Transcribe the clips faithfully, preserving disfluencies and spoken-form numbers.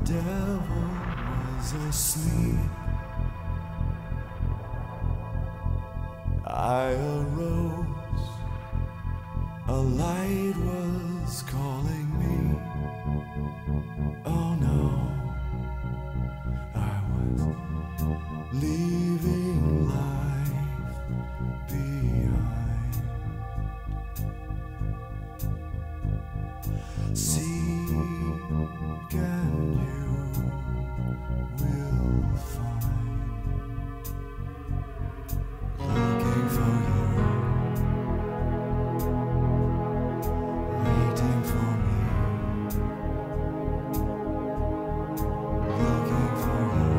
devil was asleep. I arose, a light was calling me. Oh no, I was leaving life behind. Seek and you will find. Looking for you, waiting for me. Looking for you,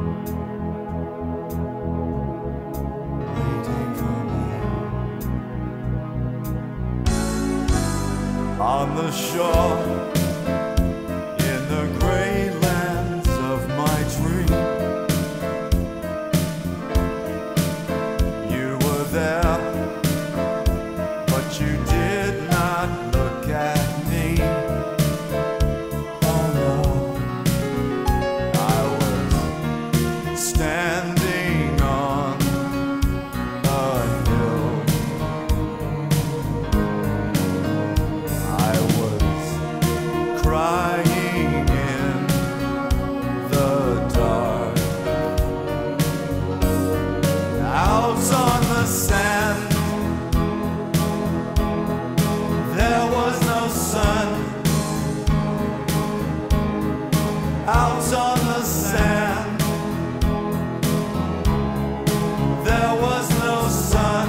waiting for me. On the shore, in the Graylands of my dream, you were there, but you did not look at me. Oh no, I was standing on a hill. I was crying in the dark. Out on the sand, there was no sun. Out on the sand, there was no sun.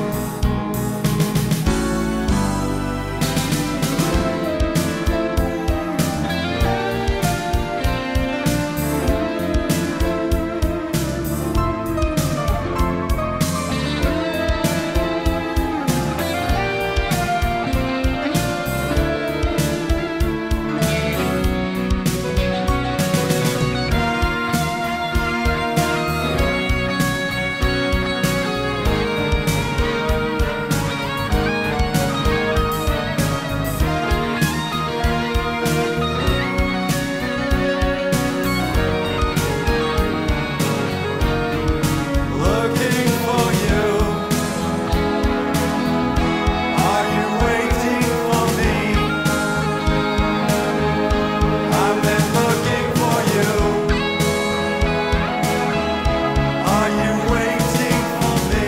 Looking for you. Are you waiting for me? I've been looking for you. Are you waiting for me?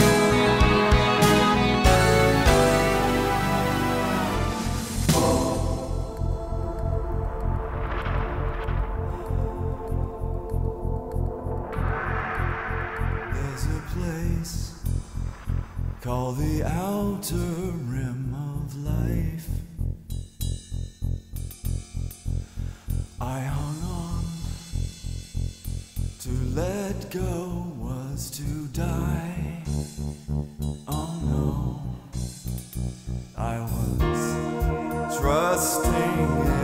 There's a place called the outer rim of life. I hung on. To let go was to die. Oh no, I was trusting